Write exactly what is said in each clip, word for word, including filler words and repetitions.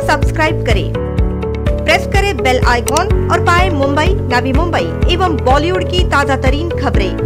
Subscribe करें, press करें bell icon और पाएं मुंबई, नवी मुंबई एवं बॉलीवुड की ताजा तरीन खबरें।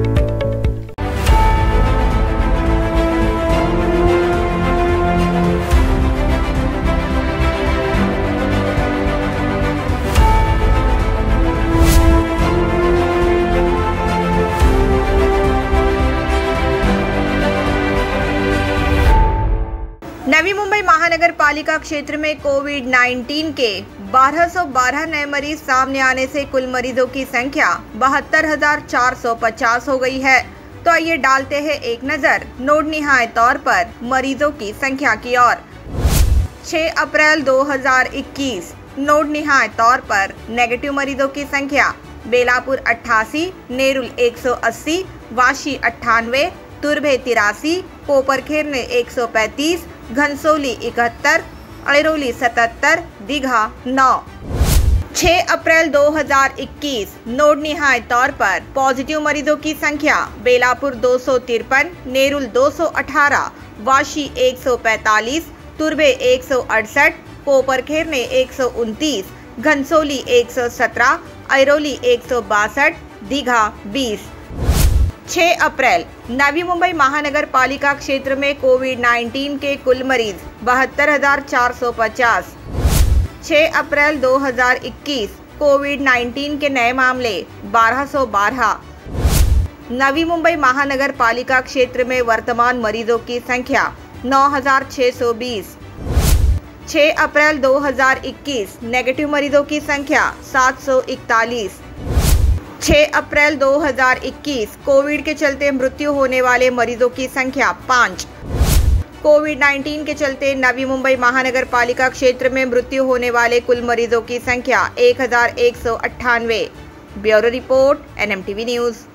नवी मुंबई महानगर पालिका क्षेत्र में कोविड नाइन्टीन के बारह सौ बारह नए मरीज सामने आने से कुल मरीजों की संख्या बहत्तर हजार चार सौ पचास हो गई है। तो आइए डालते हैं एक नजर नोट निहाय तौर पर मरीजों की संख्या की ओर। छह अप्रैल दो हजार इक्कीस नोट निहाय तौर पर नेगेटिव मरीजों की संख्या बेलापुर अट्ठासी, नेरुल एक सौ अस्सी, वाशी अट्ठानवे, तुर्भे तिरासी, पोपरखेरने एक सौ पैंतीस, घनसोली इकहत्तर, ऐरोली सतहत्तर, दीघा नौ। छह अप्रैल दो हजार इक्कीस नोट निहाय तौर पर पॉजिटिव मरीजों की संख्या बेलापुर दो सौ तिरपन, नेरुल दो सौ अठारह, वाशी एक सौ पैंतालीस, तुर्भे एक सौ अड़सठ, पोपरखेरने एक सौ उनतीस, घनसोली एक सौ सत्रह, ऐरोली एक सौ बासठ, दीघा बीस। छह अप्रैल नवी मुंबई महानगर पालिका क्षेत्र में कोविड नाइन्टीन के कुल मरीज बहत्तर हजार चार सौ पचास। छह अप्रैल दो हजार इक्कीस कोविड नाइन्टीन के नए मामले बारह सौ बारह। नवी मुंबई महानगर पालिका क्षेत्र में वर्तमान मरीजों की संख्या नौ हजार छह सौ बीस। छह अप्रैल दो हजार इक्कीस नेगेटिव मरीजों की संख्या सात सौ इकतालीस। छह अप्रैल दो हजार इक्कीस कोविड के चलते मृत्यु होने वाले मरीजों की संख्या पाँच। कोविड नाइन्टीन के चलते नवी मुंबई महानगर पालिका क्षेत्र में मृत्यु होने वाले कुल मरीजों की संख्या एक हजार एक सौ अट्ठानवे। Bureau report N M T V news.